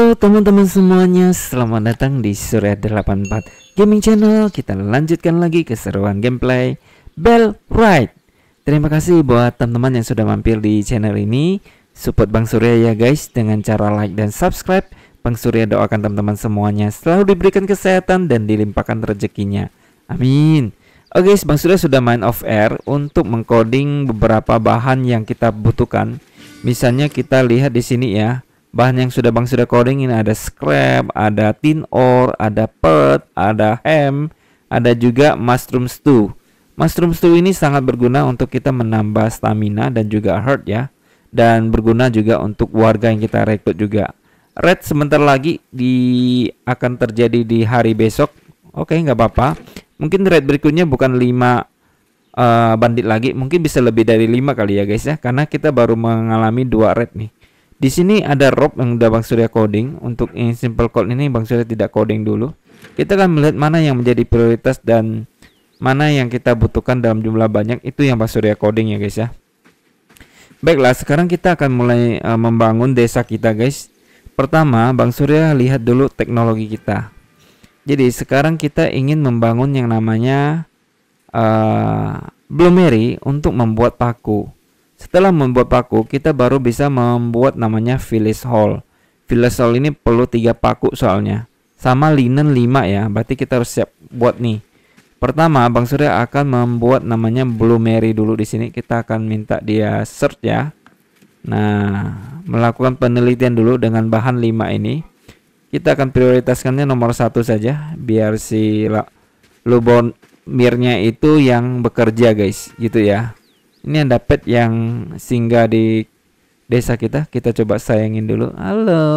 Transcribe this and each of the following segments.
Halo teman-teman semuanya, selamat datang di Surya 84 Gaming Channel. Kita lanjutkan lagi keseruan gameplay Bell Ride. Terima kasih buat teman-teman yang sudah mampir di channel ini. Support Bang Surya ya guys, dengan cara like dan subscribe. Bang Surya doakan teman-teman semuanya selalu diberikan kesehatan dan dilimpahkan rezekinya. Amin. Oke guys, Bang Surya sudah main off air untuk mengcoding beberapa bahan yang kita butuhkan. Misalnya kita lihat di sini ya. Bahan yang sudah Bang Surya coding ini ada scrap, ada tin ore, ada pearl, ada ham, ada juga mushroom stew. Mushroom stew ini sangat berguna untuk kita menambah stamina dan juga heart ya. Dan berguna juga untuk warga yang kita rekrut juga. Raid sebentar lagi akan terjadi di hari besok. Oke, nggak apa-apa. Mungkin raid berikutnya bukan 5 bandit lagi, mungkin bisa lebih dari 5 kali ya guys ya. Karena kita baru mengalami 2 raid nih. Di sini ada rope yang udah Bang Surya coding. Untuk yang simple code ini Bang Surya tidak coding dulu. Kita akan melihat mana yang menjadi prioritas dan mana yang kita butuhkan dalam jumlah banyak. Itu yang Bang Surya coding ya guys ya. Baiklah, sekarang kita akan mulai membangun desa kita guys. Pertama Bang Surya lihat dulu teknologi kita. Jadi sekarang kita ingin membangun yang namanya Bloomery untuk membuat paku. Setelah membuat paku, kita baru bisa membuat namanya village hall. Village hall ini perlu 3 paku soalnya. Sama linen 5 ya. Berarti kita harus siap buat nih. Pertama, Bang Surya akan membuat namanya Bloomery dulu di sini. Kita akan minta dia search ya. Nah, melakukan penelitian dulu dengan bahan 5 ini. Kita akan prioritaskannya nomor 1 saja biar si Lubomirnya itu yang bekerja guys, gitu ya. Ini ada pet yang singgah di desa kita. Kita coba sayangin dulu. Halo.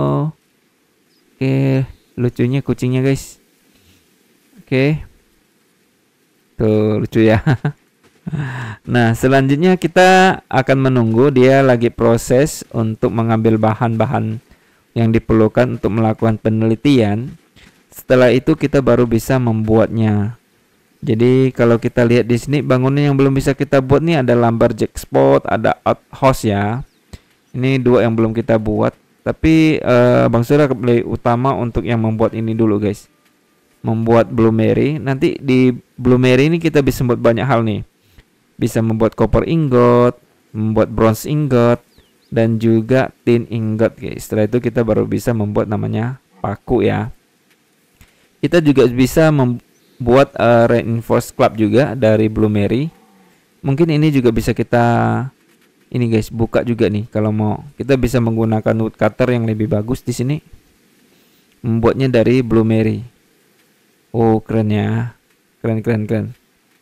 Oke, lucunya kucingnya guys. Oke. Tuh lucu ya. Nah, selanjutnya kita akan menunggu dia lagi proses untuk mengambil bahan-bahan yang diperlukan untuk melakukan penelitian. Setelah itu kita baru bisa membuatnya. Jadi kalau kita lihat di sini bangunan yang belum bisa kita buat nih ada lumberjack spot, ada outhouse ya. Ini 2 yang belum kita buat. Tapi Bang Surya lebih utama untuk yang membuat ini dulu guys. Membuat Bloomery. Nanti di Bloomery ini kita bisa membuat banyak hal nih. Bisa membuat copper ingot, membuat bronze ingot, dan juga tin ingot guys. Setelah itu kita baru bisa membuat namanya paku ya. Kita juga bisa buat reinforced club juga dari Bloomery. Mungkin ini juga bisa kita ini guys buka juga nih kalau mau. Kita bisa menggunakan woodcutter yang lebih bagus di sini. Membuatnya dari Bloomery. Oh, keren ya. Keren.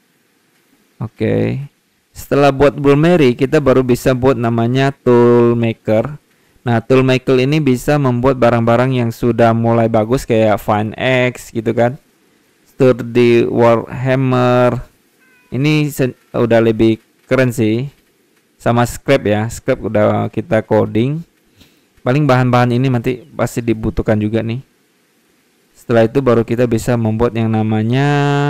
Oke. Setelah buat Bloomery, kita baru bisa buat namanya tool maker. Nah, tool maker ini bisa membuat barang-barang yang sudah mulai bagus kayak fine axe gitu kan. Sturdy warhammer. Ini udah lebih keren sih. Sama scrap ya. Scrap udah kita coding. Paling bahan-bahan ini nanti pasti dibutuhkan juga nih. Setelah itu baru kita bisa membuat yang namanya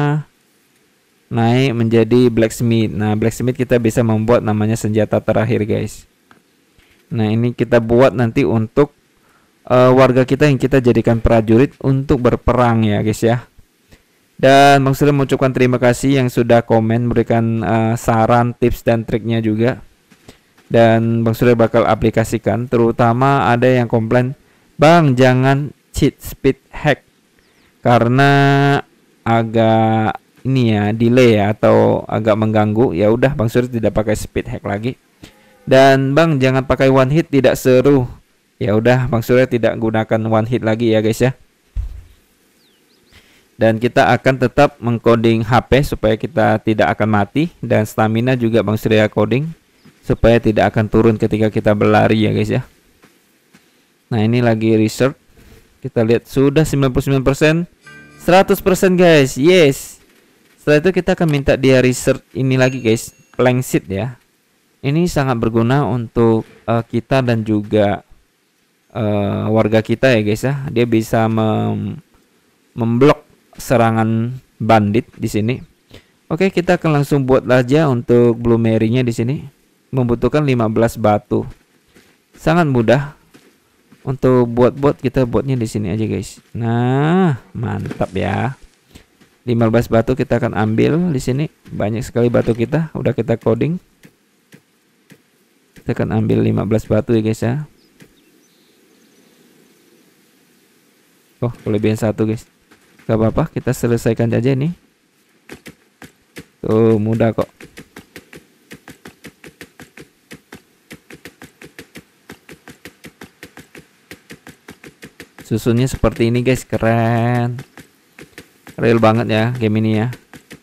naik menjadi blacksmith. Nah, blacksmith kita bisa membuat namanya senjata terakhir guys. Nah, ini kita buat nanti untuk warga kita yang kita jadikan prajurit untuk berperang ya guys ya. Dan Bang Surya mengucapkan terima kasih yang sudah komen, memberikan saran, tips dan triknya juga. Dan Bang Surya bakal aplikasikan. Terutama ada yang komplain, Bang jangan cheat speed hack karena agak ini ya delay ya atau agak mengganggu. Ya udah Bang Surya tidak pakai speed hack lagi. Dan Bang jangan pakai one hit, tidak seru. Ya udah Bang Surya tidak gunakan one hit lagi ya guys ya. Dan kita akan tetap mengcoding HP supaya kita tidak akan mati. Dan stamina juga Bang Surya coding supaya tidak akan turun ketika kita berlari ya guys ya. Nah, ini lagi research. Kita lihat sudah 99%, 100% guys. Yes. Setelah itu kita akan minta dia research ini lagi guys, plank sheet ya. Ini sangat berguna untuk kita dan juga warga kita ya guys ya. Dia bisa memblok serangan bandit di sini. Oke, kita akan langsung buat aja untuk Bloomery-nya di sini. Membutuhkan 15 batu. Sangat mudah. Untuk buat kita buatnya di sini aja guys. Nah, mantap ya. 15 batu kita akan ambil di sini. Banyak sekali batu kita, udah kita coding. Kita akan ambil 15 batu ya guys ya. Oh, kelebihan satu guys. Gak apa-apa, kita selesaikan aja nih. Tuh, mudah kok. Susunnya seperti ini guys, keren. Real banget ya game ini ya.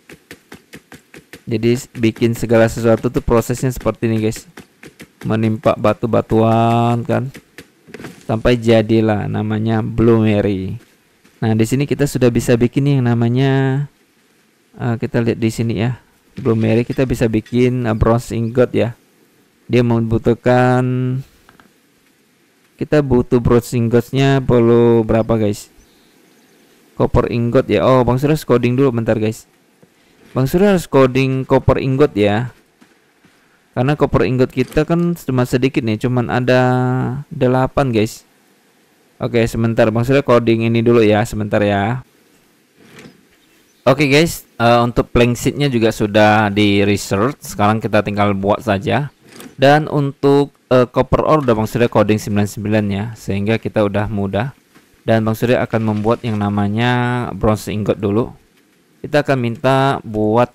Jadi bikin segala sesuatu tuh prosesnya seperti ini guys. Menimpa batu-batuan kan, sampai jadilah namanya Blueberry. Nah di sini kita sudah bisa bikin yang namanya kita lihat di sini ya, Blueberry. Kita bisa bikin bronze ingot ya. Dia membutuhkan, kita butuh bronze ingotnya perlu berapa guys? Copper ingot ya. Oh, Bang Surya harus coding dulu bentar guys. Bang Surya harus coding copper ingot ya. Karena copper ingot kita kan cuma sedikit nih, cuman ada 8 guys. Oke, sebentar Bang Surya coding ini dulu ya, sebentar ya. Oke guys, untuk plank sheetnya juga sudah di research. Sekarang kita tinggal buat saja. Dan untuk copper ore udah Bang Surya coding 99 ya, sehingga kita udah mudah. Dan Bang Surya akan membuat yang namanya bronze ingot dulu. Kita akan minta buat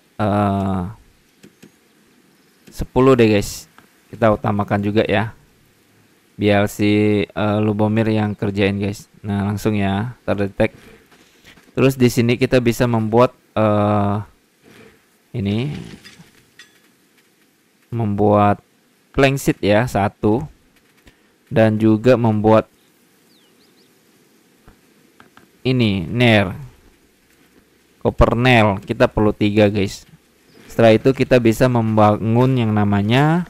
10 deh guys. Kita utamakan juga ya, biar si Lubomir yang kerjain guys. Nah langsung ya terdetek. Terus di sini kita bisa membuat ini, membuat plank sheet ya 1, dan juga membuat ini nail, copper nail. Kita perlu 3 guys. Setelah itu kita bisa membangun yang namanya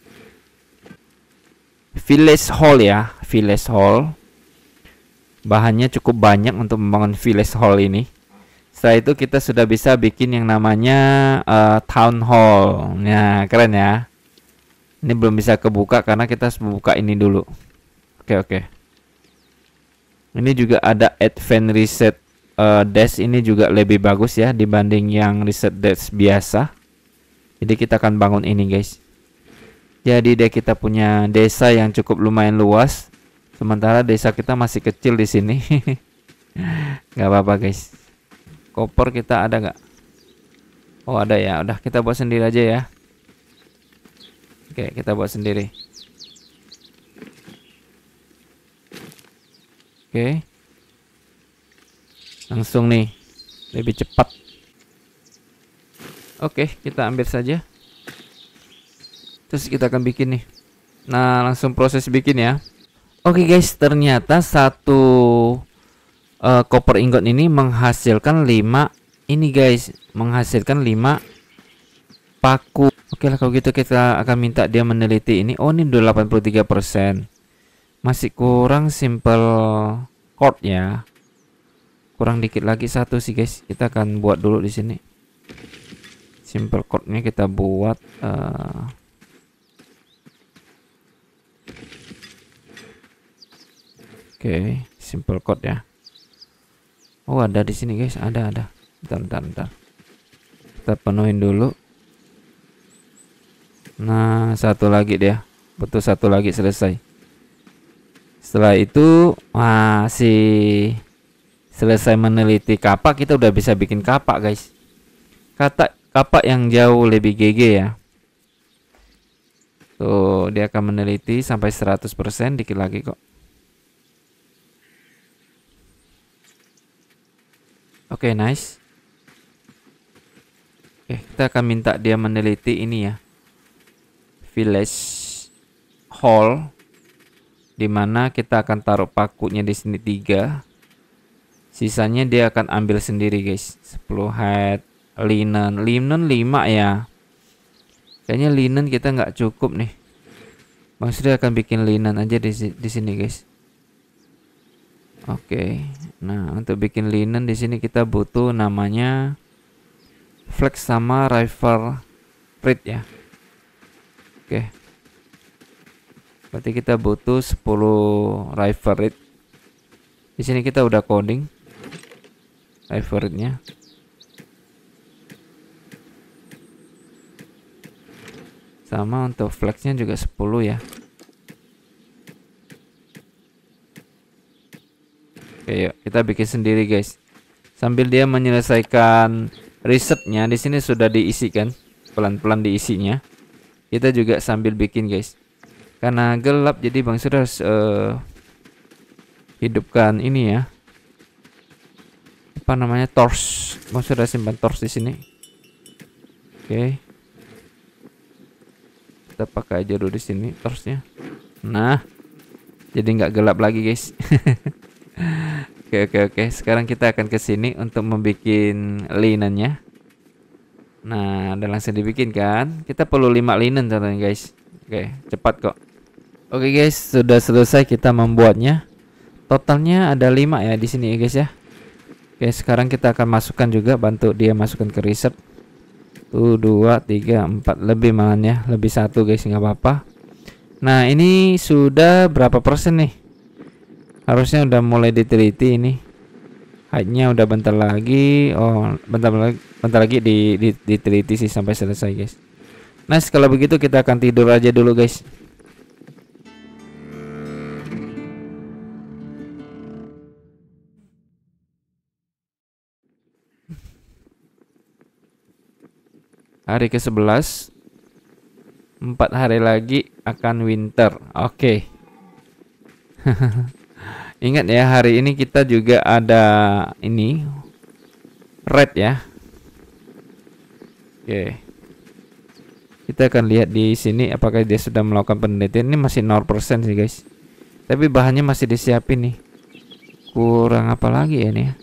village hall ya, village hall. Bahannya cukup banyak untuk membangun village hall ini. Setelah itu kita sudah bisa bikin yang namanya town hall. Nah keren ya. Ini belum bisa kebuka karena kita harus membuka ini dulu. Oke. Ini juga ada advance reset dash. Ini juga lebih bagus ya dibanding yang reset dash biasa. Jadi kita akan bangun ini guys. Jadi deh kita punya desa yang cukup lumayan luas. Sementara desa kita masih kecil di sini. Gak apa-apa guys. Koper kita ada nggak? Oh ada ya. Udah kita buat sendiri aja ya. Oke kita buat sendiri. Oke. Langsung nih, lebih cepat. Oke, kita ambil saja. Terus kita akan bikin nih. Nah, langsung proses bikin ya. Oke guys, ternyata satu copper ingot ini menghasilkan 5 ini guys, menghasilkan 5 paku. Oke lah kalau gitu kita akan minta dia meneliti ini. Oh, ini udah 83%. Masih kurang simple chord ya. Kurang dikit lagi satu sih guys. Kita akan buat dulu di sini. Simple chordnya kita buat Oke, simple chord ya. Oh, ada di sini guys, ada. Bentar. Kita penuhin dulu. Nah, satu lagi dia. Betul, satu lagi selesai. Setelah itu masih selesai meneliti kapak, kita udah bisa bikin kapak guys. Kapak yang jauh lebih GG ya. Tuh, dia akan meneliti sampai 100%, dikit lagi kok. Oke, nice. Oke, kita akan minta dia meneliti ini ya. Village hall, dimana kita akan taruh pakunya di sini 3. Sisanya dia akan ambil sendiri guys. 10 head linen 5 ya. Kayaknya linen kita nggak cukup nih. Bang Sri akan bikin linen aja di sini guys. Oke. Nah, untuk bikin linen di sini kita butuh namanya flex sama rifle print ya. Oke. Berarti kita butuh 10 favorite. Di sini kita udah coding favorite-nya. Sama untuk flex-nya juga 10 ya. Oke, yuk kita bikin sendiri guys. Sambil dia menyelesaikan risetnya, di sini sudah diisi kan, pelan-pelan diisinya. Kita juga sambil bikin guys. Karena gelap jadi Bang Sur harus hidupkan ini ya. Apa namanya? Torch. Bang Sur sudah simpan torch di sini. Oke. Kita pakai aja dulu di sini torchnya. Nah, jadi nggak gelap lagi guys. Oke. Sekarang kita akan ke sini untuk membuat linennya. Nah, udah langsung dibikin kan? Kita perlu 5 linen contohnya guys. Oke, cepat kok. Oke guys, sudah selesai kita membuatnya. Totalnya ada 5 ya di sini ya guys ya. Oke, sekarang kita akan masukkan juga, bantu dia masukkan ke reset. 1, 2, 3, 4 lebih malah ya, lebih 1 guys, nggak apa-apa. Nah, ini sudah berapa persen nih? Harusnya udah mulai diteliti ini. Height-nya udah bentar lagi. Oh, bentar lagi diteliti sih sampai selesai guys. Nah, kalau begitu kita akan tidur aja dulu guys. Hari ke-11, 4 hari lagi akan winter. Oke. Ingat ya, hari ini kita juga ada ini red ya. Oke. Kita akan lihat di sini apakah dia sudah melakukan penelitian. Ini masih 0% sih guys. Tapi bahannya masih disiapin nih. Kurang apa lagi ya nih?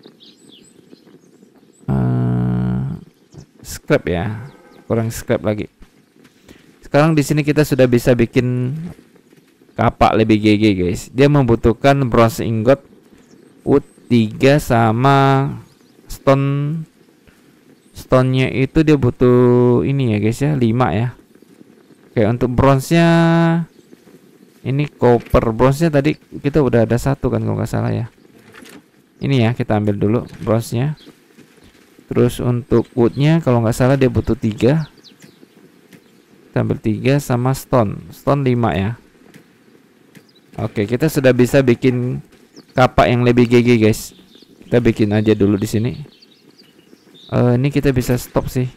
Scrap ya. Kurang scrap lagi. Sekarang di sini kita sudah bisa bikin kapak lebih GG guys. Dia membutuhkan bronze ingot, wood 3 sama stone. Stone-nya itu dia butuh ini ya guys ya, 5 ya. Oke, untuk bronze-nya ini copper. Bronze-nya tadi kita udah ada 1 kan kalau nggak salah ya. Ini ya, kita ambil dulu bronze-nya. Terus untuk wood-nya kalau nggak salah dia butuh 3. Kita ambil 3 sama stone. Stone 5 ya. Oke, kita sudah bisa bikin kapak yang lebih GG guys. Kita bikin aja dulu di sini. Ini kita bisa stop sih.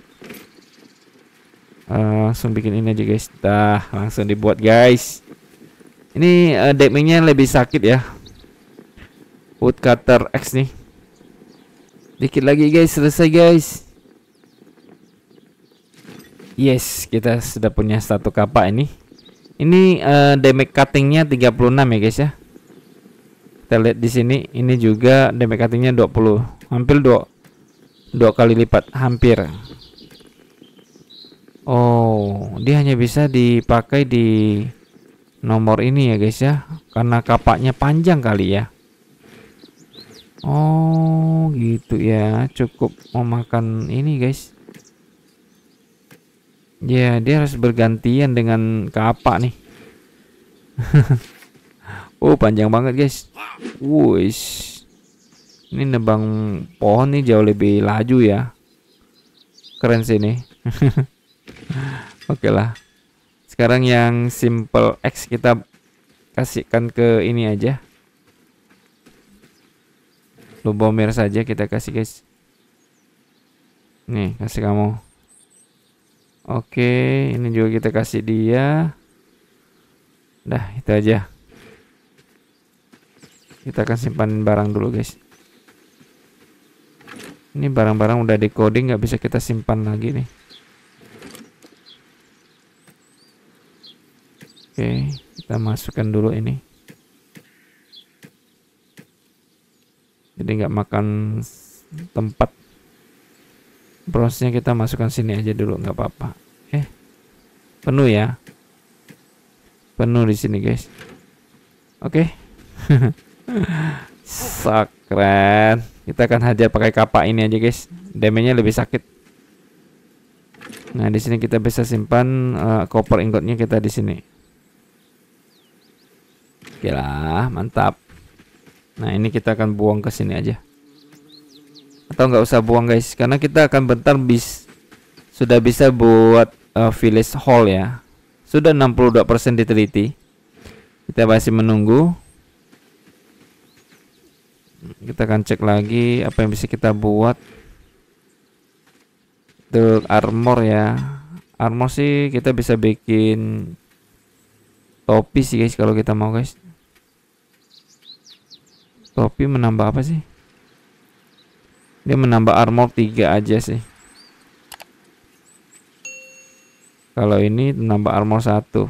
Langsung bikin ini aja guys. Dah, langsung dibuat guys. Ini damage-nya lebih sakit ya. Woodcutter X nih. Dikit lagi guys, selesai guys. Yes, kita sudah punya satu kapak ini. Ini damage cuttingnya 36 ya guys ya. Kita lihat di sini, ini juga damage cuttingnya 20, hampir 2 kali lipat, hampir. Oh, dia hanya bisa dipakai di nomor ini ya guys ya, karena kapaknya panjang kali ya. Oh gitu ya, cukup memakan ini guys. Ya, dia harus bergantian dengan kapak nih. Oh, panjang banget guys. Wush. Ini nebang pohon nih jauh lebih laju ya. Keren sih ini. Oke lah. Sekarang yang simple X kita kasihkan ke ini aja. Lubomir saja kita kasih guys. Nih, kasih kamu. Oke, ini juga kita kasih dia. Dah, itu aja. Kita akan simpan barang dulu guys. Ini barang-barang udah di coding, nggak bisa kita simpan lagi nih. Oke, kita masukkan dulu ini. Jadi nggak makan tempat. Bronze-nya kita masukkan sini aja dulu, nggak apa-apa. Penuh ya. Penuh di sini guys. Oke. Keren. Kita akan hajar pakai kapak ini aja guys. Damage-nya lebih sakit. Nah, di sini kita bisa simpan copper ingotnya kita di sini. Oke lah, mantap. Nah ini kita akan buang ke sini aja. Atau nggak usah buang guys, karena kita akan bentar sudah bisa buat village hall ya. Sudah 62% diteliti. Kita masih menunggu. Kita akan cek lagi apa yang bisa kita buat. Untuk armor ya. Armor sih kita bisa bikin topi sih guys kalau kita mau guys. Topi menambah apa sih? Dia menambah armor 3 aja sih. Kalau ini menambah armor 1.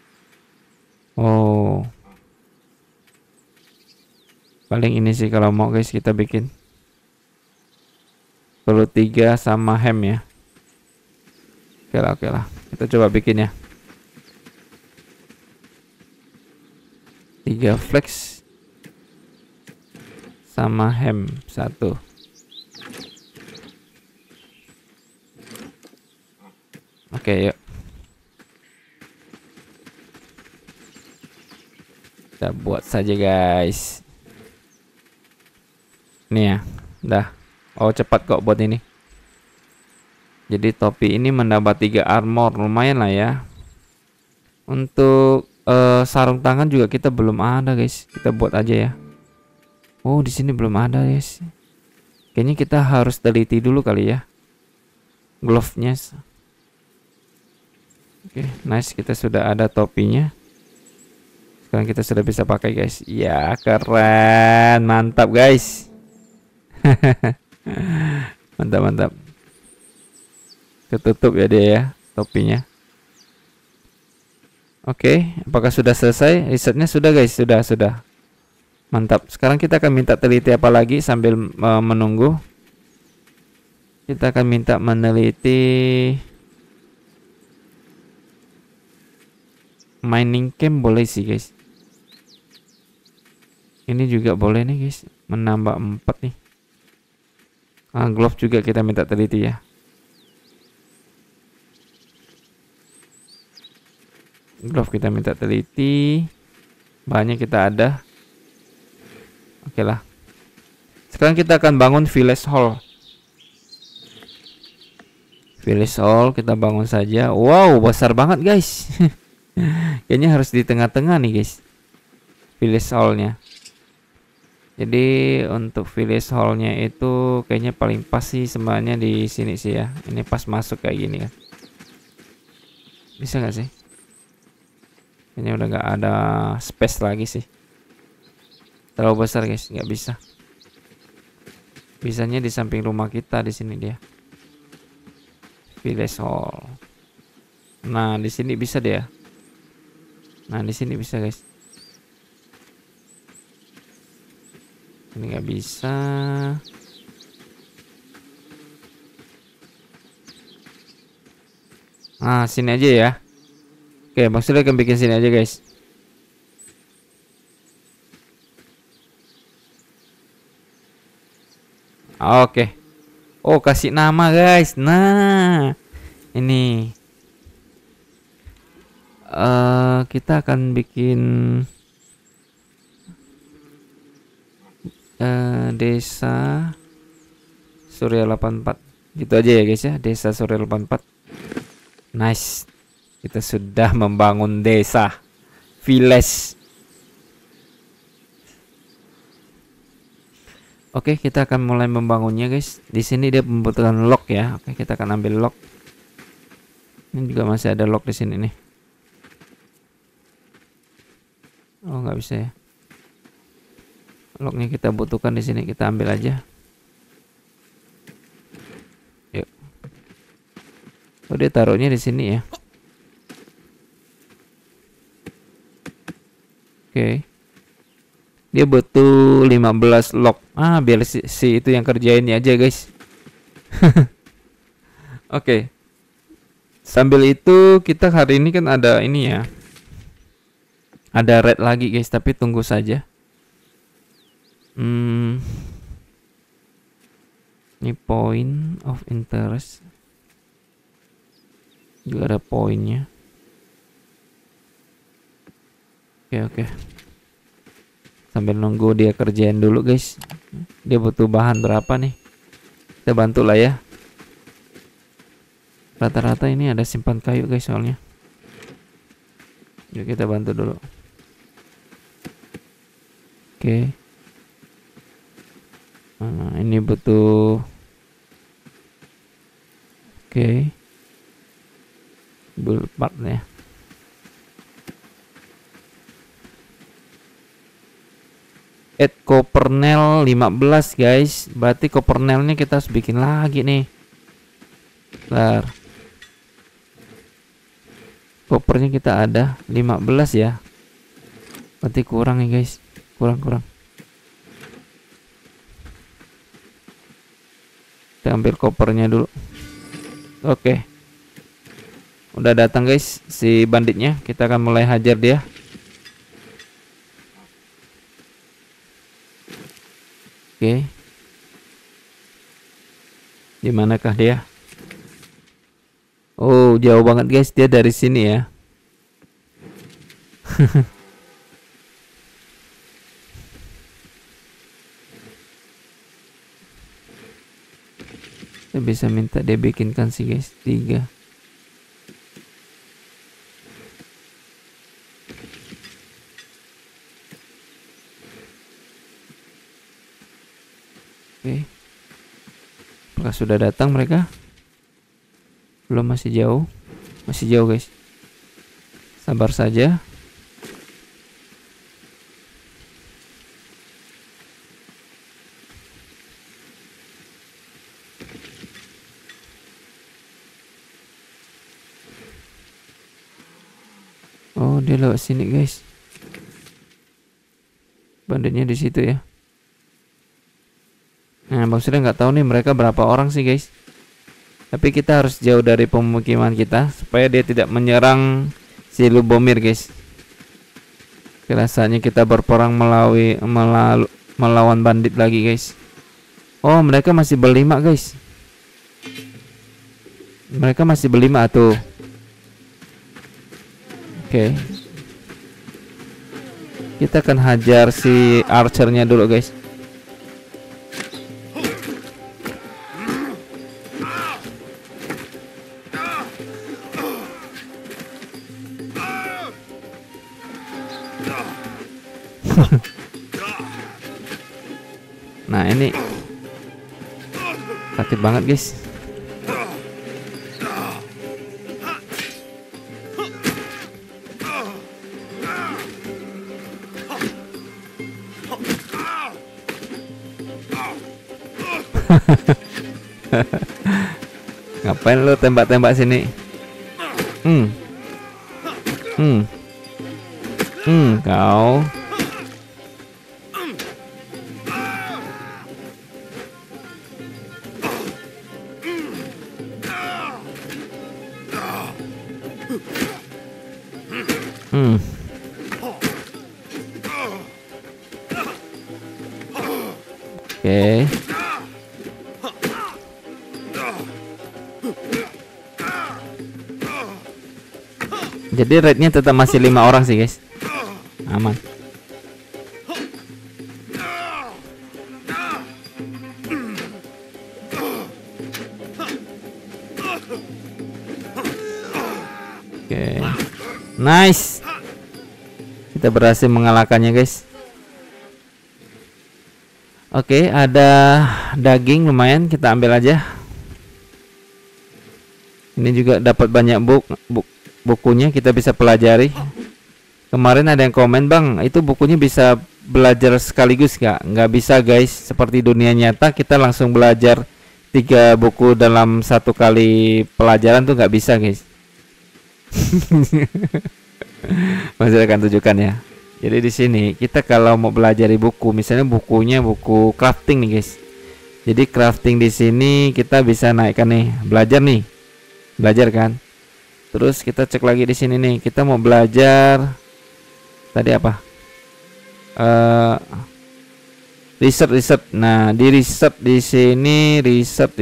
Oh. Paling ini sih kalau mau guys kita bikin. Perlu 3 sama hem ya. Oke lah. Kita coba bikin ya. 3 flex sama hem 1. Oke, yuk. Kita buat saja guys. Nih ya, udah. Oh cepat kok buat ini. Jadi topi ini menambah 3 armor, lumayan lah ya. Untuk sarung tangan juga kita belum ada guys. Kita buat aja ya. Oh di sini belum ada guys. Kayaknya kita harus teliti dulu kali ya. Glove-nya. Oke, nice, kita sudah ada topinya. Sekarang kita sudah bisa pakai guys. Ya keren, mantap guys. Mantap. Ketutup ya dia ya topinya. Oke, apakah sudah selesai? Risetnya sudah guys, sudah. Mantap. Sekarang kita akan minta teliti apa lagi sambil menunggu. Kita akan minta meneliti mining camp boleh sih guys. Ini juga boleh nih guys, menambah 4 nih. Glove juga kita minta teliti ya. Glove kita minta teliti. Bahannya kita ada. Oke lah. Sekarang kita akan bangun village hall. Village hall kita bangun saja. Wow, besar banget guys. Kayaknya harus di tengah-tengah nih guys, village hall-nya. Jadi untuk village hall-nya itu kayaknya paling pas sih sebenarnya di sini sih ya. Ini pas masuk kayak gini kan. Bisa nggak sih? Kayaknya udah nggak ada space lagi sih. Terlalu besar guys, nggak bisa. Bisanya di samping rumah kita di sini dia. Village hall. Nah di sini bisa dia. Nah di sini bisa guys. Ini nggak bisa. Nah sini aja ya. Oke, maksudnya akan bikin sini aja guys. Oke. Oh kasih nama guys. Nah ini kita akan bikin desa Surya 84 gitu aja ya guys ya. Desa Surya 84. Nice, kita sudah membangun desa village. Oke, kita akan mulai membangunnya guys. Di sini dia membutuhkan lock ya. Oke, kita akan ambil lock. Ini juga masih ada lock di sini nih. Oh nggak bisa ya. Locknya kita butuhkan di sini, kita ambil aja. Yuk. Oh dia taruhnya di sini ya. Oke. Dia butuh 15 lock. Biar si itu yang kerjain aja guys. Oke. Sambil itu kita hari ini kan ada ini ya. Ada red lagi guys, tapi tunggu saja. Ini point of interest. Juga ada poinnya. Oke. Sambil nunggu dia kerjain dulu guys. Dia butuh bahan berapa nih? Kita bantu lah ya. Rata-rata ini ada simpan kayu guys soalnya. Yuk kita bantu dulu. Oke. Nah, ini butuh. Oke. Bullpart ya. Add copper nail 15 guys. Berarti copper nailnya kita harus bikin lagi nih. Bentar. Coppernya kita ada 15 ya. Berarti kurang ya guys. Kurang. Kita ambil coppernya dulu. Oke. Udah datang guys si banditnya. Kita akan mulai hajar dia. Oke. Dimanakah dia? Oh, jauh banget guys. Dia dari sini ya. Saya bisa minta dia bikinkan sih guys 3. Oke. Apakah sudah datang mereka? Belum, masih jauh. Masih jauh guys. Sabar saja. Oh, dia lewat sini guys. Banditnya di situ ya. Nah, maksudnya nggak tahu nih mereka berapa orang sih guys. Tapi kita harus jauh dari pemukiman kita supaya dia tidak menyerang si Lubomir guys. Rasanya kita berperang melawan bandit lagi guys. Oh, mereka masih berlima guys. Mereka masih berlima tuh. Oke. Kita akan hajar si archernya dulu guys. Nah, ini sakit banget guys. Ngapain lu tembak-tembak sini? Kau. Oke. Jadi rate-nya tetap masih 5 orang sih guys. Aman. Oke. Nice. Kita berhasil mengalahkannya guys. Oke, ada daging lumayan, kita ambil aja. Ini juga dapat banyak bukunya, kita bisa pelajari. Kemarin ada yang komen, bang, itu bukunya bisa belajar sekaligus nggak bisa guys. Seperti dunia nyata kita langsung belajar 3 buku dalam 1 kali pelajaran tuh nggak bisa guys. Masih akan tunjukkan ya. Jadi di sini kita kalau mau belajar buku, misalnya bukunya buku crafting nih guys. Jadi crafting di sini kita bisa naikkan nih, belajar kan. Terus kita cek lagi di sini nih, kita mau belajar tadi apa? Riset. Nah, di riset di sini riset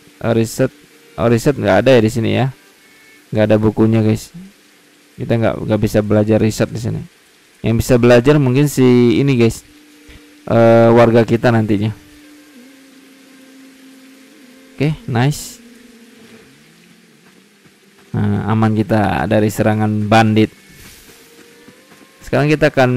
nggak ada ya di sini ya. Nggak ada bukunya guys. Kita nggak bisa belajar riset di sini. Yang bisa belajar mungkin si ini guys, warga kita nantinya. Oke, nice. Nah, aman kita dari serangan bandit. Sekarang kita akan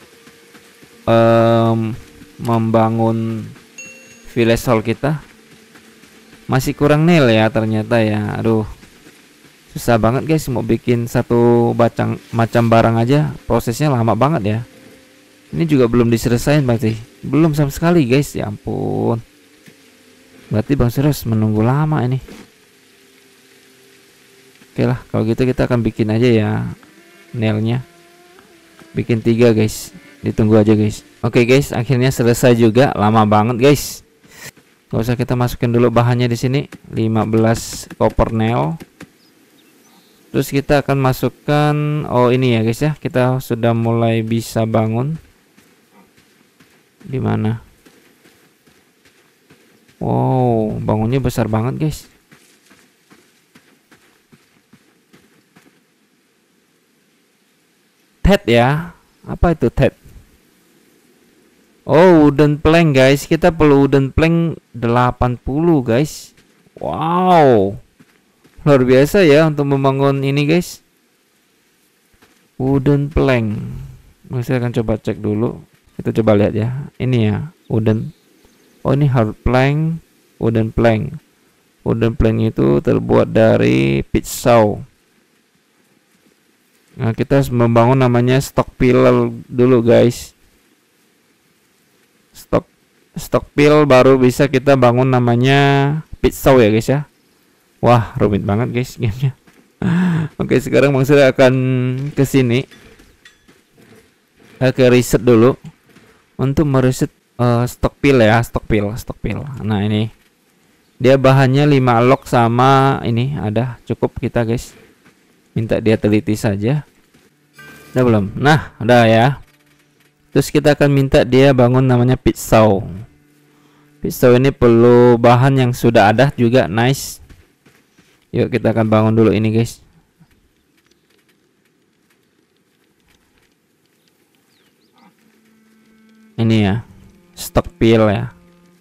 membangun village hall kita. Masih kurang nail ya ternyata ya. Aduh, susah banget guys, mau bikin satu macam barang aja prosesnya lama banget ya. Ini juga belum diselesain berarti. Belum sama sekali guys, ya ampun. Berarti Bang Suros menunggu lama ini. Oke lah, kalau gitu kita akan bikin aja ya nailnya. Bikin 3 guys. Ditunggu aja guys. Oke guys, akhirnya selesai juga. Lama banget guys. Gak usah kita masukin dulu bahannya di sini. 15 copper nail. Terus kita akan masukkan, oh ini ya guys ya, kita sudah mulai bisa bangun. Di mana? Wow, bangunnya besar banget guys. Ted ya. Apa itu Ted? Oh, wooden plank guys. Kita perlu wooden plank 80 guys. Wow, luar biasa ya untuk membangun ini guys. Wooden plank. Saya akan coba cek dulu. Kita coba lihat ya. Ini ya, wooden. Oh, ini hard plank, wooden plank. Wooden plank itu terbuat dari pitch saw. Nah, kita harus membangun namanya stock pillar dulu guys. Stock pill baru bisa kita bangun namanya pitch saw ya guys ya. Wah, rumit banget guys gamenya. Oke, sekarang Bang Surya akan ke sini. Ke reset dulu untuk mereset stock pill ya, stock pill. Nah, ini dia bahannya 5 log sama ini ada, cukup kita guys. Minta dia teliti saja. Udah belum? Nah, udah ya. Terus kita akan minta dia bangun namanya pitch saw. Pitch saw ini perlu bahan yang sudah ada juga, nice. Yuk kita akan bangun dulu ini guys. Ini ya, stock pill ya.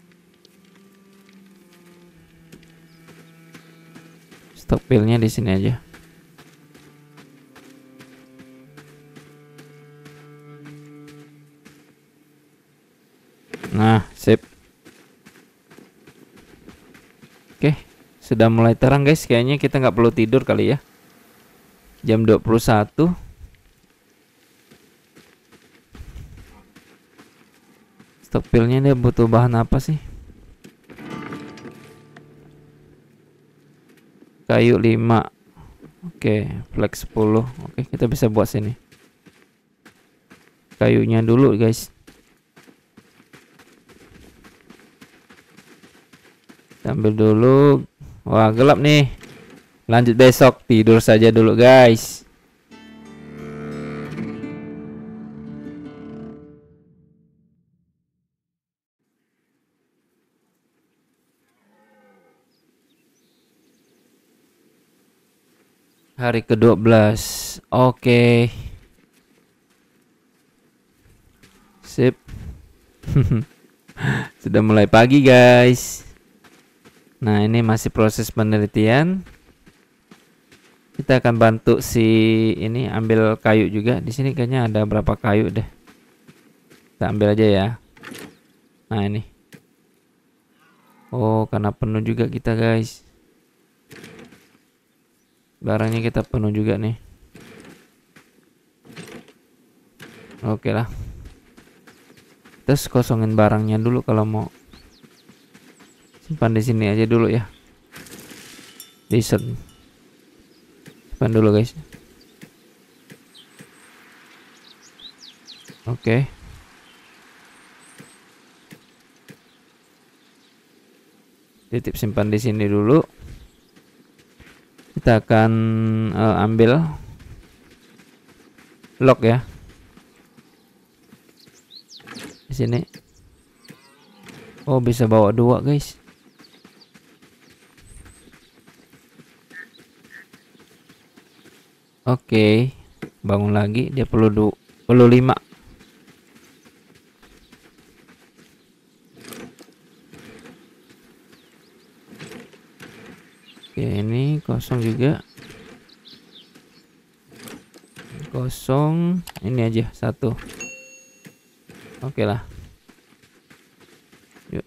Stock pillnya di sini aja. Nah, sip. Oke, sudah mulai terang guys. Kayaknya kita nggak perlu tidur kali ya. Jam 21. Stok pilnya dia butuh bahan apa sih? Kayu 5. Oke, flex 10. Oke, kita bisa buat sini. Kayunya dulu guys. Ambil dulu. Wah, gelap nih. Lanjut besok, tidur saja dulu guys. Hari ke-12. Oke. Sip. Sudah mulai pagi guys. Nah, ini masih proses penelitian. Kita akan bantu si ini ambil kayu juga. Di sini kayaknya ada berapa kayu deh. Kita ambil aja ya. Nah, ini. Oh, karena penuh juga kita guys. Barangnya kita penuh juga nih. Oke lah. Terus kosongin barangnya dulu kalau mau. Simpan di sini aja dulu ya. Dessert. Simpan dulu guys. Oke. Titip simpan di sini dulu. Kita akan ambil lock ya. Di sini. Oh, bisa bawa 2 guys. Oke, bangun lagi. Dia perlu 5. Oke, ini kosong juga. Kosong, ini aja satu. Oke lah. Yuk.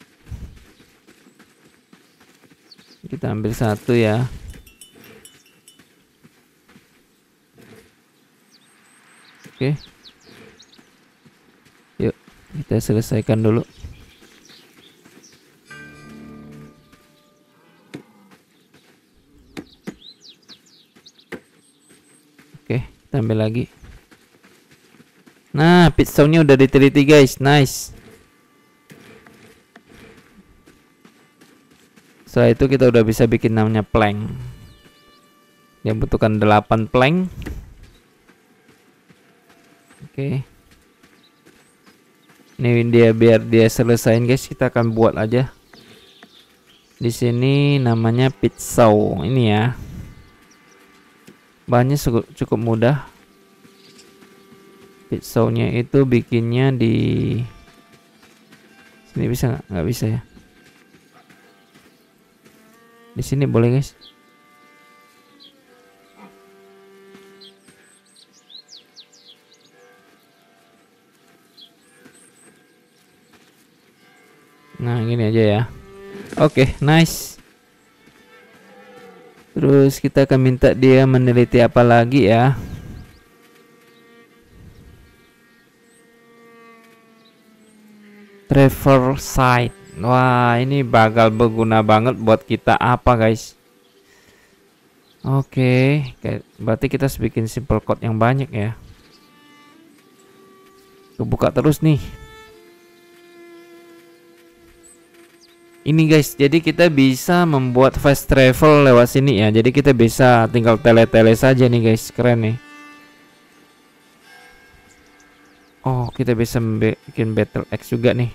Kita ambil satu ya. Oke. Yuk, kita selesaikan dulu. Oke, kita ambil lagi. Nah, pisaunya udah diteliti guys, nice. Setelah itu kita udah bisa bikin namanya plank. Dia butuhkan 8 plank. Oke. Ini dia biar dia selesain guys, kita akan buat aja. Di sini namanya pisau ini ya. Bahannya cukup mudah. Pisaunya itu bikinnya di sini bisa nggak? Nggak bisa ya. Di sini boleh guys. Nah gini aja ya. Oke, nice. Terus kita akan minta dia meneliti apa lagi ya. Travel site. Wah, ini bakal berguna banget buat kita apa guys. Oke, berarti kita harus bikin simple code yang banyak ya. Kebuka terus nih. Ini guys, jadi kita bisa membuat fast travel lewat sini ya. Jadi kita bisa tinggal tele-tele saja nih guys, keren nih. Oh, kita bisa bikin Battle X juga nih.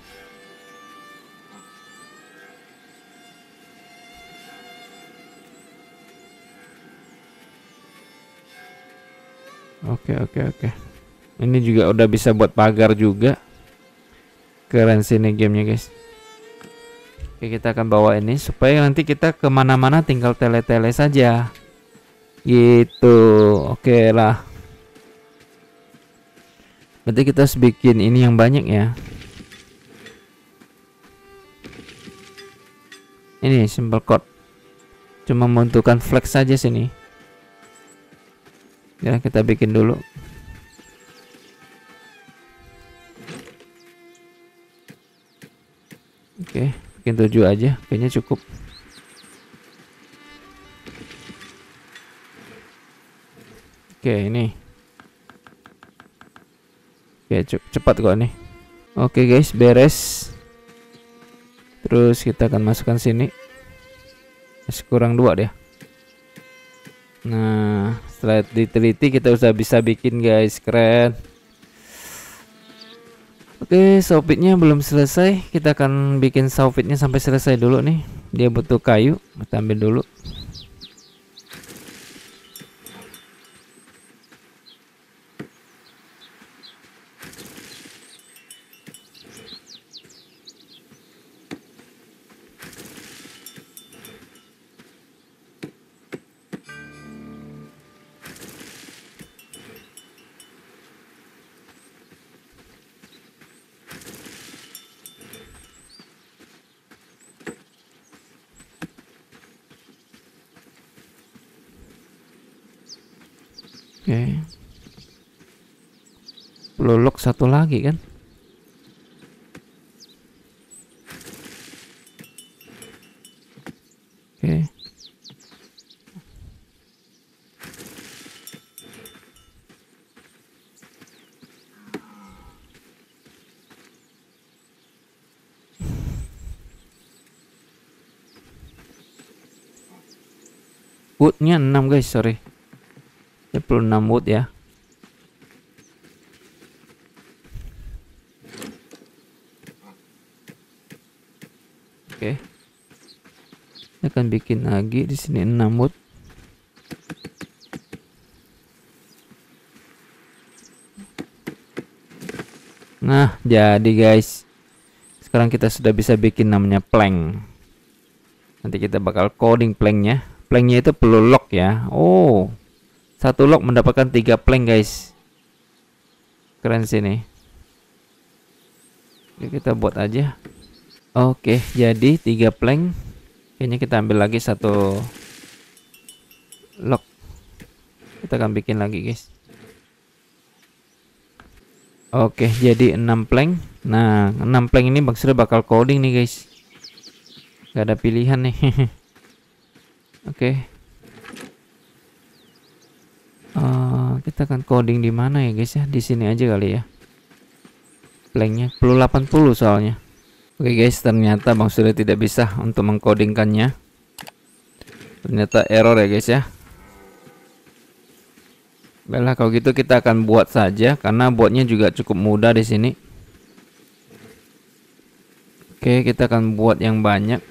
Oke. Ini juga udah bisa buat pagar juga. Keren sini gamenya guys. Oke, kita akan bawa ini supaya nanti kita kemana-mana tinggal tele-tele saja. Gitu. Oke lah. Berarti kita harus bikin ini yang banyak ya. Ini simple code. Cuma membutuhkan flex saja sini. Ya, kita bikin dulu. Oke, bikin 7 aja, kayaknya cukup. Oke, ini. Oke, cepat kok nih. Oke guys, beres. Terus kita akan masukkan sini. Masih kurang 2 deh. Nah, setelah diteliti kita udah bisa bikin guys, keren. Oke, sawfitnya belum selesai. Kita akan bikin sawfitnya sampai selesai dulu nih. Dia butuh kayu, kita ambil dulu. Oke. Lolok satu lagi kan? Oke. Woodnya 6 guys, sorry. 26 wood ya. Oke. Kita akan bikin lagi di sini 6 wood. Nah, jadi guys. Sekarang kita sudah bisa bikin namanya plank. Nanti kita bakal coding planknya. Planknya itu perlu lock ya. Oh, satu lock mendapatkan 3 plank guys. Keren sini. Oke, kita buat aja. Oke, jadi 3 plank. Kayaknya kita ambil lagi satu lock. Kita akan bikin lagi guys. Oke, jadi 6 plank. Nah, 6 plank ini Bang Surya bakal coding nih guys. Gak ada pilihan nih. Oke. Kita akan coding di mana ya guys ya? Di sini aja kali ya. Planknya perlu 80 soalnya. Oke guys, ternyata Bang Surya tidak bisa untuk mengcodingkannya. Ternyata error ya guys ya. Baiklah, kalau gitu kita akan buat saja karena buatnya juga cukup mudah di sini. Oke, kita akan buat yang banyak.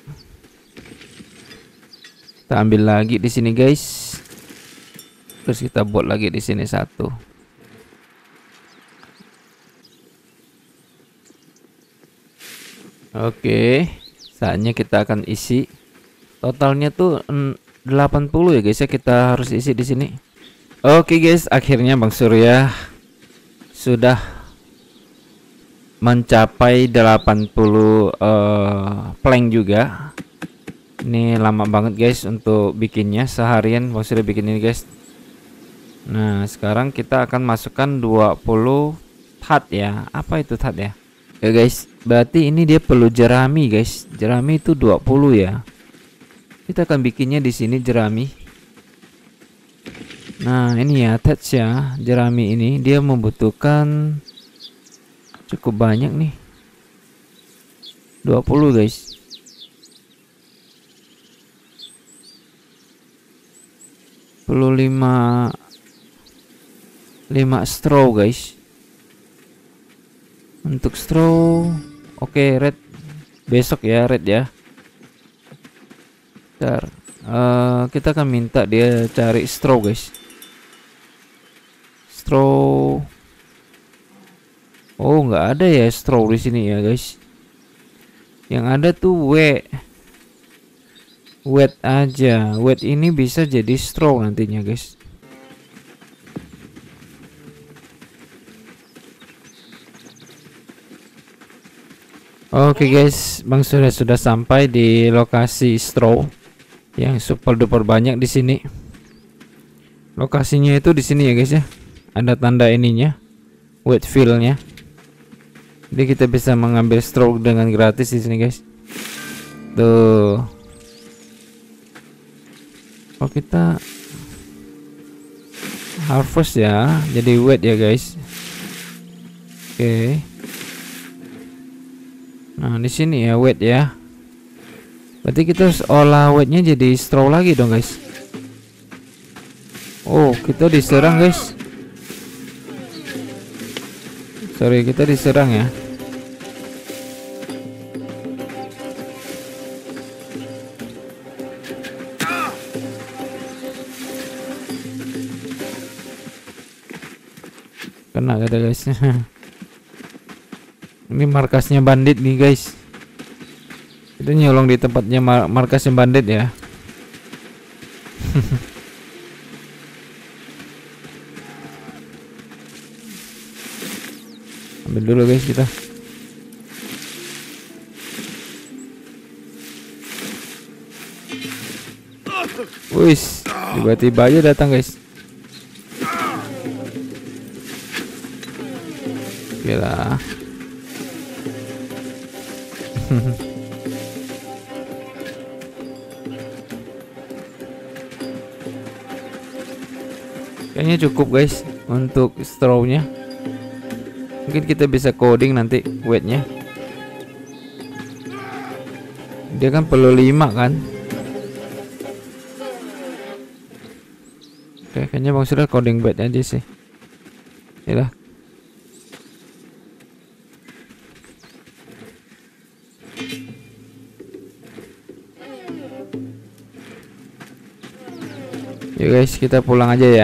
Kita ambil lagi di sini guys. Terus kita buat lagi di sini satu. Oke, saatnya kita akan isi. Totalnya tuh 80 ya guys ya, kita harus isi di sini. Oke guys, akhirnya Bang Surya sudah mencapai 80 plank juga. Ini lama banget guys untuk bikinnya, seharian Bang Surya bikin ini guys. Nah, sekarang kita akan masukkan 20 tat ya. Apa itu tat ya? Ya guys, berarti ini dia perlu jerami guys. Jerami itu 20 ya. Kita akan bikinnya di sini jerami. Nah, ini ya touch ya. Jerami ini dia membutuhkan cukup banyak nih. 20 guys. Perlu 5 straw guys. Untuk straw, oke, red besok ya, red ya. Bentar, kita akan minta dia cari straw guys. Straw. Oh, nggak ada ya straw di sini ya guys. Yang ada tuh wet aja. Wet ini bisa jadi straw nantinya guys. Oke guys, Bang sudah sampai di lokasi straw yang super duper banyak di sini. Lokasinya itu di sini ya guys ya. Ada tanda ininya, wet fill-nya. Jadi kita bisa mengambil straw dengan gratis di sini guys. Tuh. Oh, kita harvest ya, jadi wet ya guys. Oke. Nah, di sini ya wet ya. Berarti kita harus olah wetnya jadi straw lagi dong guys. Oh, kita diserang guys. Sorry, kita diserang ya. Kena kata guys. Ini markasnya bandit nih guys. Kita nyolong di tempatnya markasnya bandit ya. Ambil dulu guys kita. Wis, tiba-tiba aja datang guys. Gila. Kayaknya cukup guys untuk strawnya. Mungkin kita bisa coding nanti weightnya. Dia kan perlu 5 kan. Oke, kayaknya Bang sudah coding weight aja sih. Yalah. Yuk guys, kita pulang aja ya.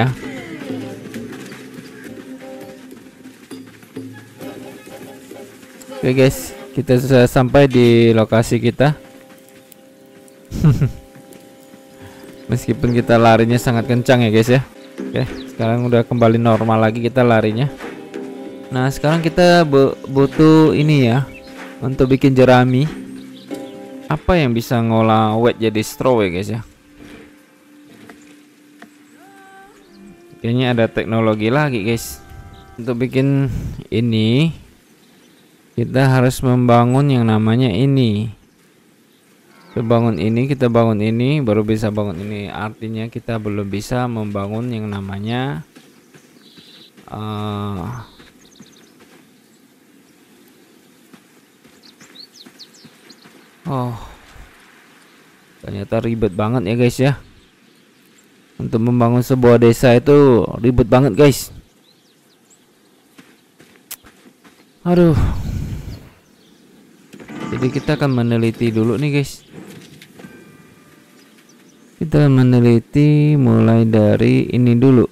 Oke guys, kita sudah sampai di lokasi kita. Meskipun kita larinya sangat kencang ya guys ya. Oke, sekarang udah kembali normal lagi kita larinya. Nah sekarang kita butuh ini ya, untuk bikin jerami. Apa yang bisa ngolah wheat jadi straw ya guys ya. Kayaknya ada teknologi lagi guys. Untuk bikin ini kita harus membangun yang namanya ini. Kita bangun ini, kita bangun ini, baru bisa bangun ini. Artinya kita belum bisa membangun yang namanya oh, ternyata ribet banget ya guys ya. Untuk membangun sebuah desa itu ribet banget guys. Aduh. Jadi kita akan meneliti dulu nih guys. Kita meneliti mulai dari ini dulu.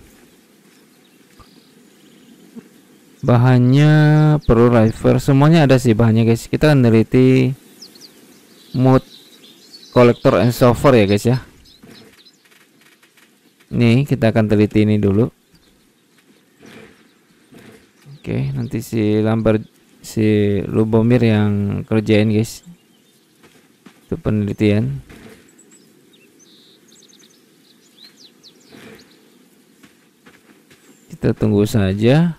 Bahannya perlu river, semuanya ada sih bahannya guys. Kita akan meneliti mood collector and solver ya guys ya. Nih kita akan teliti ini dulu. Oke, nanti si Lubomir yang kerjain guys. Itu penelitian. Kita tunggu saja.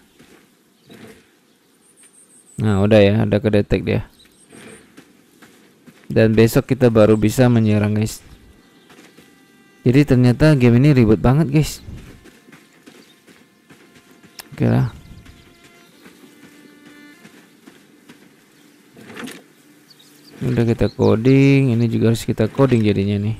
Nah udah ya, udah kedetek dia. Dan besok kita baru bisa menyerang guys. Jadi ternyata game ini ribet banget guys. Oke lah. Udah kita coding, ini juga harus kita coding jadinya nih.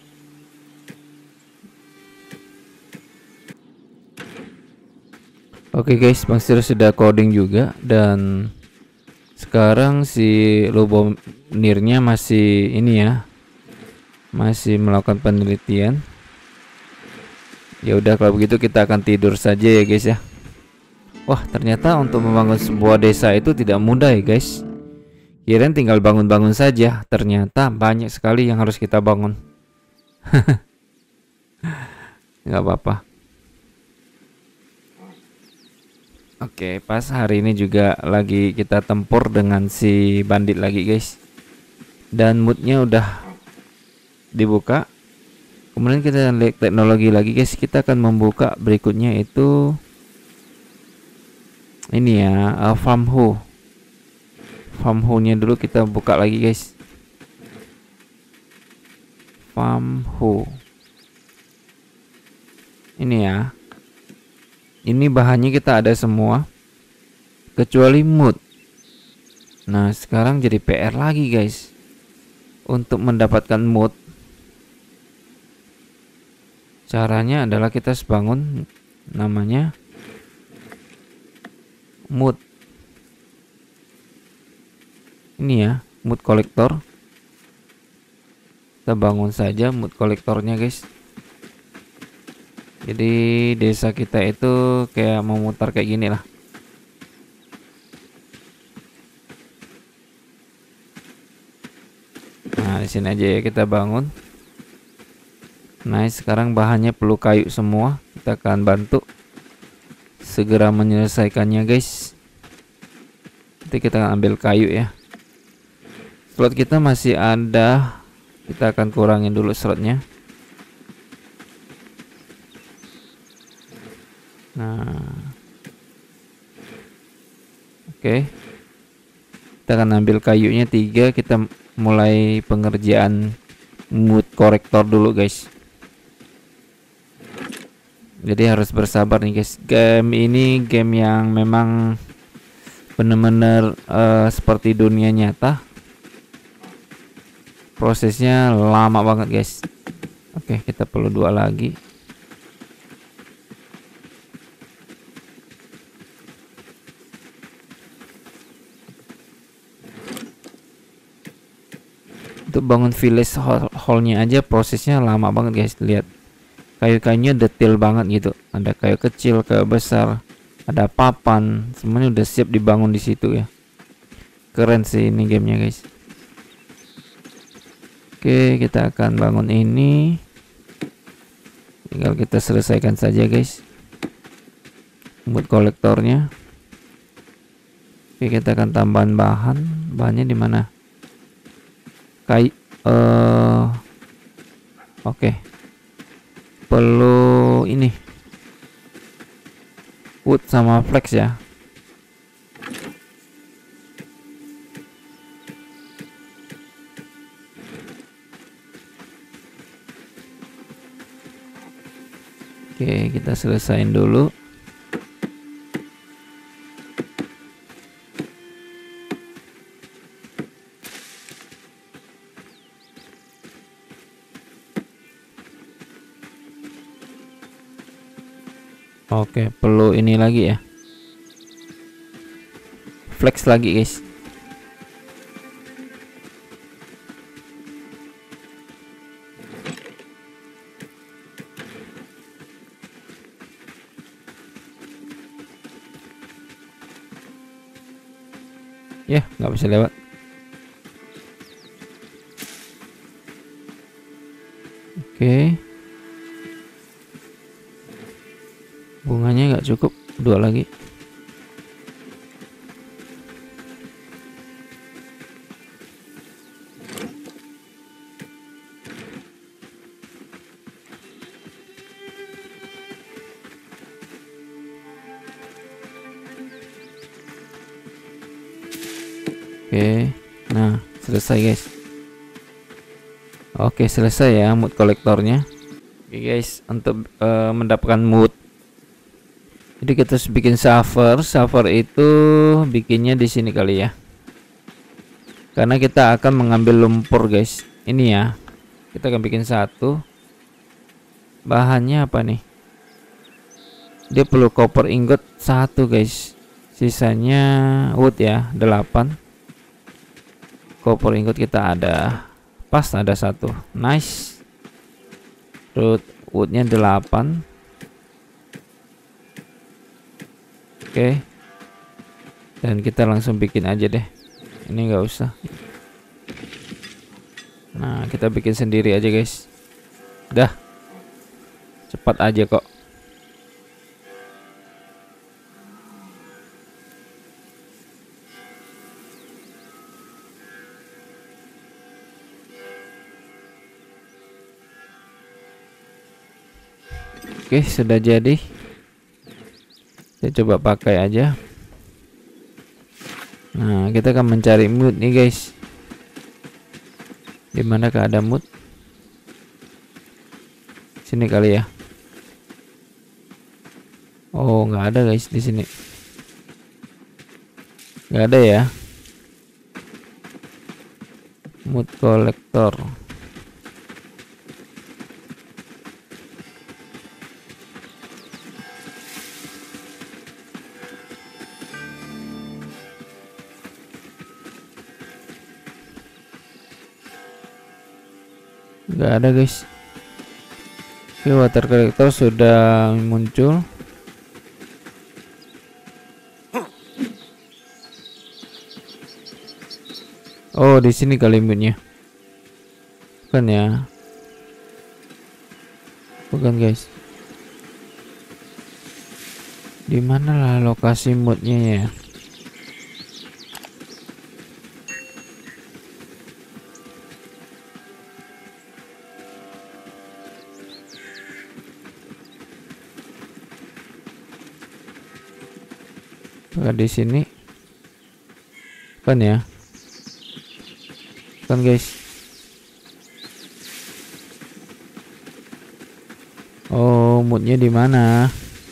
Oke guys, Bang Sir sudah coding juga, dan sekarang si Lubomirnya masih ini ya, masih melakukan penelitian. Ya udah kalau begitu kita akan tidur saja ya guys ya. Wah, ternyata untuk membangun sebuah desa itu tidak mudah ya guys. Kirain tinggal bangun-bangun saja, ternyata banyak sekali yang harus kita bangun. Nggak apa-apa. Oke, pas hari ini juga lagi kita tempur dengan si bandit lagi guys. Dan moodnya udah dibuka. Kemudian kita lihat teknologi lagi guys. Kita akan membuka berikutnya itu ini ya, farm hoe. Farm hoe-nya dulu kita buka lagi guys. Farm hoe. Ini ya. Ini bahannya kita ada semua kecuali mood. Nah sekarang jadi PR lagi guys. Untuk mendapatkan mood, caranya adalah kita harus bangun namanya mood. Ini ya, mood collector. Kita bangun saja mood kolektornya guys. Jadi desa kita itu kayak memutar kayak gini lah. Nah di sini aja ya kita bangun. Nah sekarang bahannya perlu kayu semua. Kita akan bantu segera menyelesaikannya guys. Nanti kita akan ambil kayu ya. Slot kita masih ada. Kita akan kurangin dulu slotnya. Nah, oke. Kita akan ambil kayunya 3. Kita mulai pengerjaan mood corrector dulu guys. Jadi harus bersabar nih guys. Game ini game yang memang benar-benar seperti dunia nyata. Prosesnya lama banget guys. Oke, kita perlu 2 lagi. Untuk bangun village hall-nya aja prosesnya lama banget guys. Lihat kayu-kayunya detail banget gitu. Ada kayu kecil, kayu besar, ada papan, semuanya udah siap dibangun di situ ya. Keren sih ini gamenya guys. Oke, kita akan bangun ini. Tinggal kita selesaikan saja guys mood kolektornya. Oke, kita akan tambahan bahannya di mana? Oke. Perlu ini wood sama flex ya. Oke, kita selesain dulu. Oke, perlu ini lagi ya. Flex lagi, guys. Ya, nggak bisa lewat. Oke. Bunganya nggak cukup, 2 lagi. Oke, nah selesai guys. Oke, selesai ya mood kolektornya. Oke guys, untuk mendapatkan mood, jadi kita harus bikin server. Server itu bikinnya di sini kali ya, karena kita akan mengambil lumpur guys. Ini ya, kita akan bikin satu. Bahannya apa nih? Dia perlu copper ingot 1 guys, sisanya wood ya, 8. Copper ingot kita ada, pas ada 1, nice. Terus woodnya 8. Oke, dan kita langsung bikin aja deh, ini nggak usah. Nah, kita bikin sendiri aja guys, dah cepat aja kok. Oke, sudah jadi. Saya coba pakai aja. Nah, kita akan mencari mood nih guys. Dimana ada mood? Sini kali ya. Oh, nggak ada guys di sini. Nggak ada ya. Mood kolektor. Nggak ada guys. Oke, water collector sudah muncul. Oh, di sini kali moodnya. Bukan ya? Bukan guys. Di mana lah lokasi moodnya ya? Di sini kan ya, kan guys. Oh, moodnya di mana?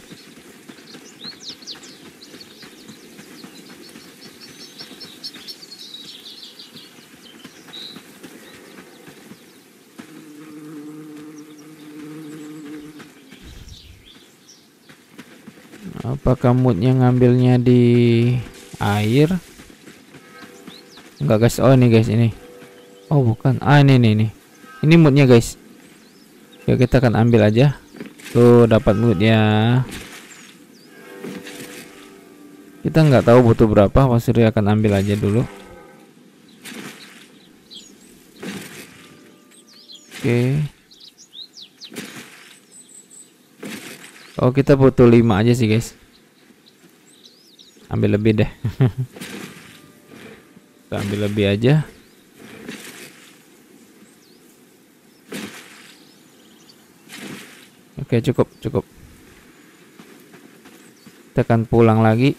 Apakah moodnya ngambilnya di air? Enggak guys. Oh, ini guys, ini. Oh, bukan. Ah, ini moodnya guys. Ya, kita akan ambil aja. Tuh, dapat moodnya. Kita nggak tahu butuh berapa. Mas Surya akan ambil aja dulu. Oke. Oh, kita butuh 5 aja sih guys. Ambil lebih deh. Kita ambil lebih aja. Oke, cukup. Kita akan pulang lagi.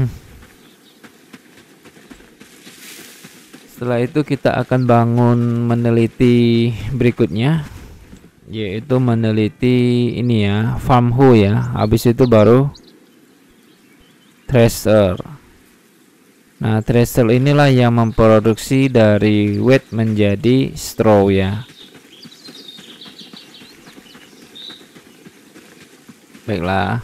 Setelah itu kita akan bangun meneliti berikutnya, yaitu meneliti ini ya, farm hoe ya. Habis itu baru thresher. Nah, thresher inilah yang memproduksi dari wheat menjadi straw ya. Baiklah.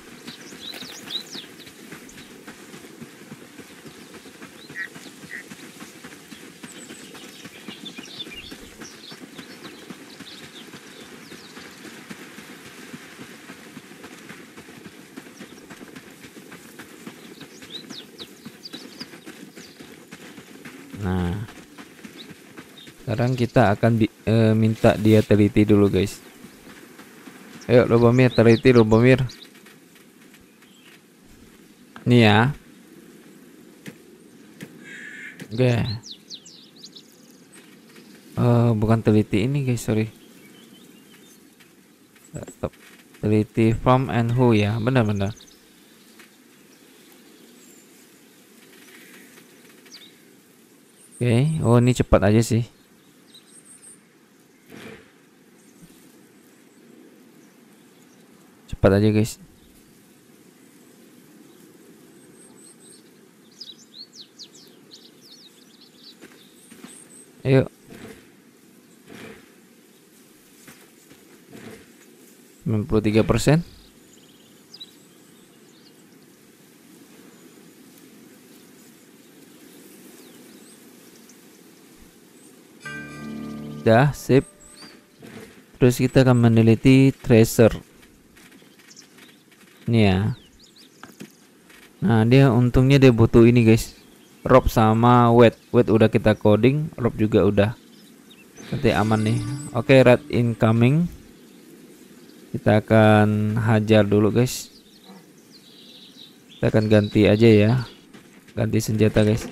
Nah, sekarang kita akan minta dia teliti dulu guys. Ayo Lubomir, teliti Lubomir. Nih ya. Oke. Bukan teliti ini guys, sorry. Stop. Teliti farm and hoe ya, benar-benar. Oke, oh ini cepat aja sih. Cepat aja guys. Ayo. 93%. Dah, sip. Terus kita akan meneliti tracer. Ini ya. Nah, dia untungnya dia butuh ini guys. Rope sama wet. Wet udah kita coding, rope juga udah. Nanti aman nih. Oke, red incoming. Kita akan hajar dulu guys. Kita akan ganti aja ya. Ganti senjata guys.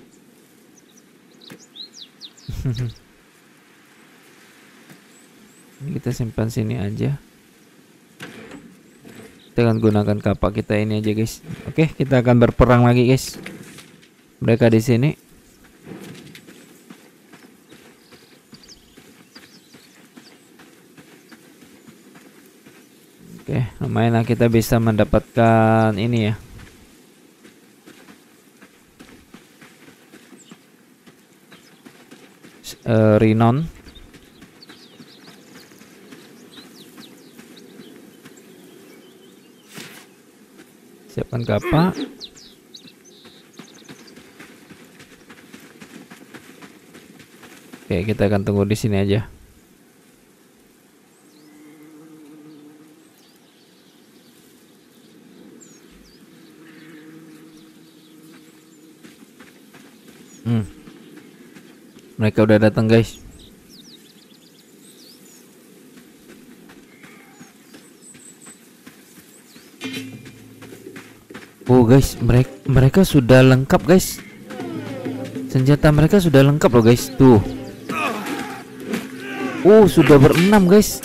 Ini kita simpan sini aja. Kita akan gunakan kapak kita ini aja guys. Oke, kita akan berperang lagi guys. Mereka di sini. Oke, lumayan lah kita bisa mendapatkan ini ya. Renown. Siapkan kapak. Oke, kita akan tunggu di sini aja. Mereka udah datang guys. Oh guys, mereka sudah lengkap guys. Senjata mereka sudah lengkap loh guys. Tuh. Sudah berenam guys.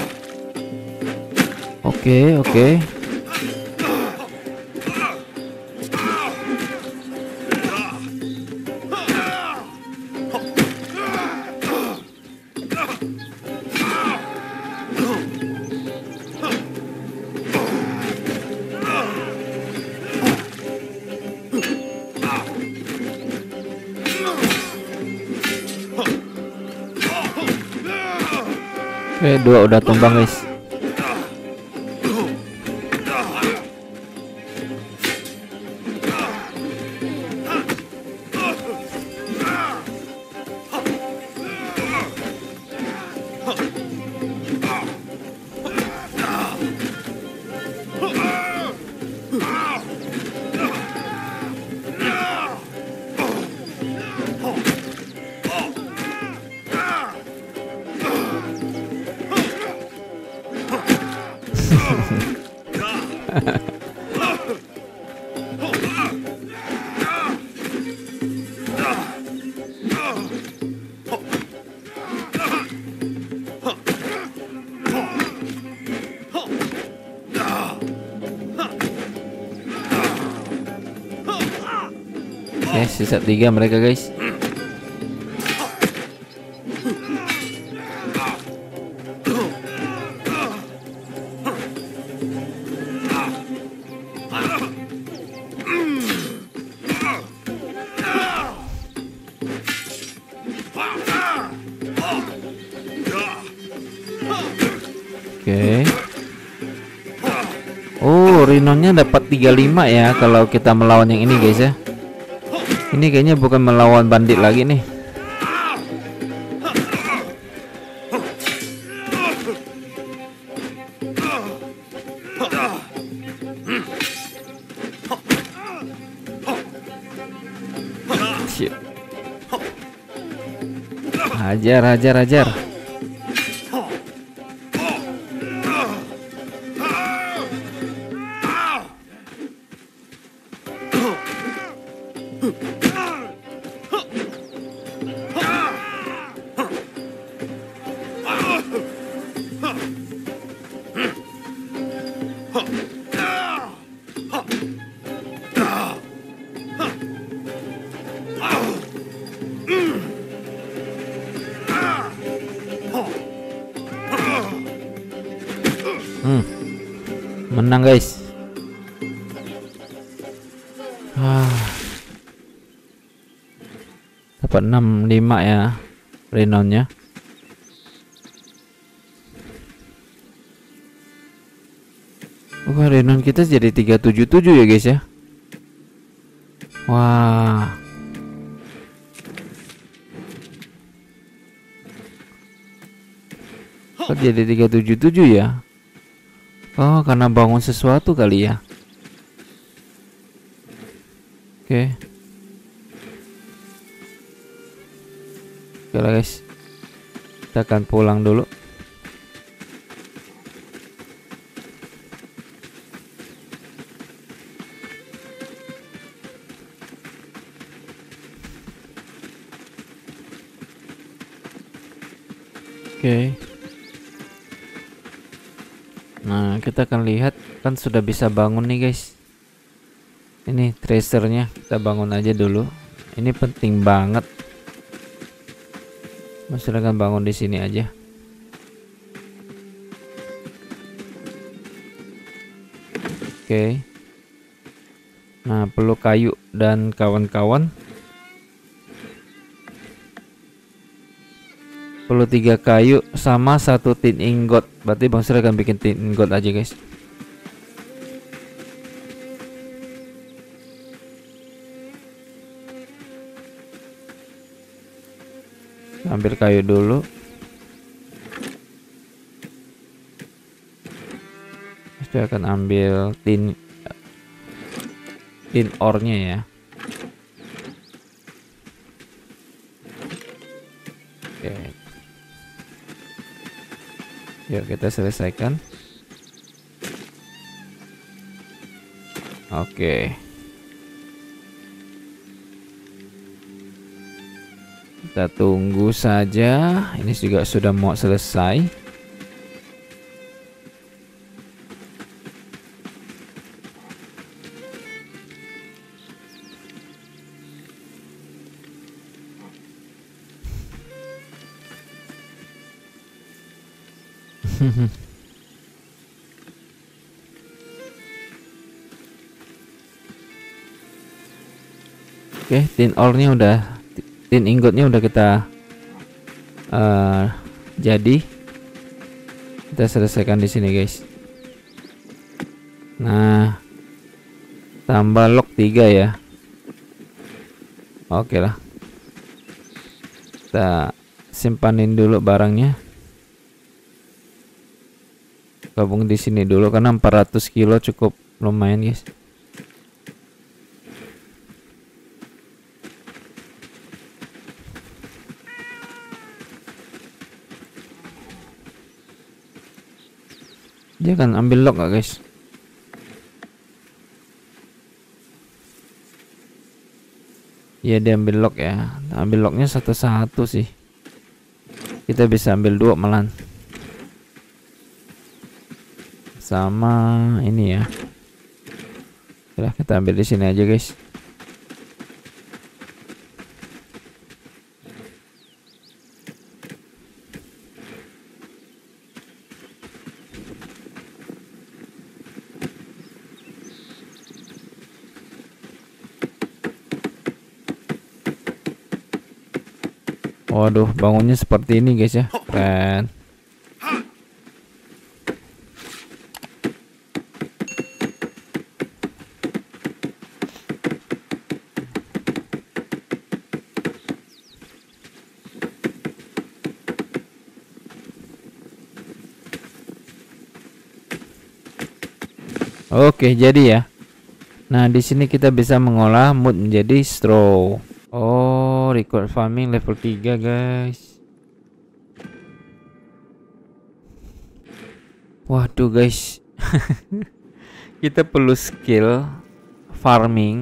Oke. Dua udah tumbang guys. Oke, sisa 3 mereka guys. Oke. Oh, rhinonya dapat 35 ya kalau kita melawan yang ini guys ya. Ini kayaknya bukan melawan bandit lagi nih. Shit. Hajar. Menang guys. Dapat 65 ya renownnya. Renown kita jadi 377 ya guys ya. Wah. Kok jadi 377 ya? Oh, karena bangun sesuatu kali ya. Oke. Oke lah guys. Kita akan pulang dulu. Oke. Nah, kita akan lihat kan sudah bisa bangun nih guys. Ini tracernya kita bangun aja dulu. Ini penting banget. Silakan bangun di sini aja. Oke. Nah, perlu kayu dan kawan-kawan. Perlu 3 kayu sama 1 tin ingot. Berarti Bang Sir akan bikin tin ingot aja guys. Ambil kayu dulu. Saya akan ambil tin ore-nya ya. Oke. Yuk kita selesaikan. Oke. Kita tunggu saja. Ini juga sudah mau selesai. Oke, tin ore-nya udah, tin ingotnya udah kita jadi. Kita selesaikan di sini guys. Nah, tambah lock 3 ya. Oke lah. Kita simpanin dulu barangnya. Gabung di sini dulu karena 400 kilo cukup lumayan guys. Dia kan ambil lock gak guys? Ya diambil lock ya. Ambil locknya satu-satu sih. Kita bisa ambil 2 malan. Sama ini ya. Udah kita ambil di sini aja guys. Waduh, bangunnya seperti ini guys ya. Keren. Oke, jadi ya. Nah, di sini kita bisa mengolah mood menjadi straw. Oh, record farming level 3, guys. Waduh, guys. Kita perlu skill farming.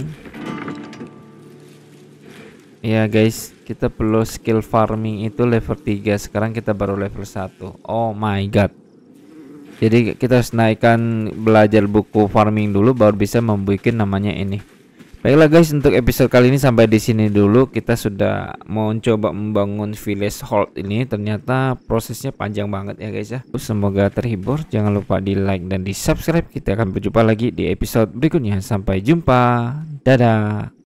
Ya, guys, kita perlu skill farming itu level 3. Sekarang kita baru level 1. Oh my god. Jadi kita harus naikkan belajar buku farming dulu baru bisa membuat namanya ini. Baiklah guys, untuk episode kali ini sampai di sini dulu. Kita sudah mau coba membangun village hold ini. Ternyata prosesnya panjang banget ya guys ya. Semoga terhibur. Jangan lupa di like dan di subscribe. Kita akan berjumpa lagi di episode berikutnya. Sampai jumpa. Dadah.